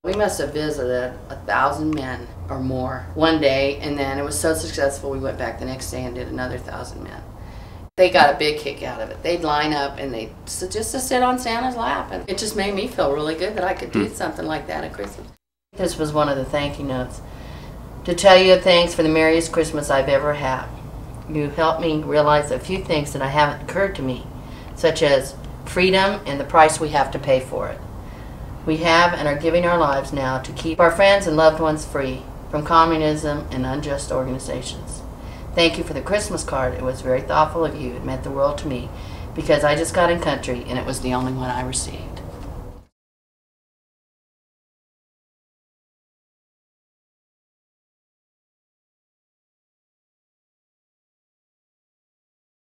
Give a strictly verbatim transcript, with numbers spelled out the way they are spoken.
We must have visited a thousand men or more one day, and then it was so successful we went back the next day and did another thousand men. They got a big kick out of it. They'd line up and they'd so just to sit on Santa's lap, and it just made me feel really good that I could do something like that at Christmas. This was one of the thank you notes. To tell you thanks for the merriest Christmas I've ever had. You helped me realize a few things that I haven't occurred to me, such as freedom and the price we have to pay for it. We have and are giving our lives now to keep our friends and loved ones free from communism and unjust organizations. Thank you for the Christmas card. It was very thoughtful of you. It meant the world to me because I just got in country and it was the only one I received.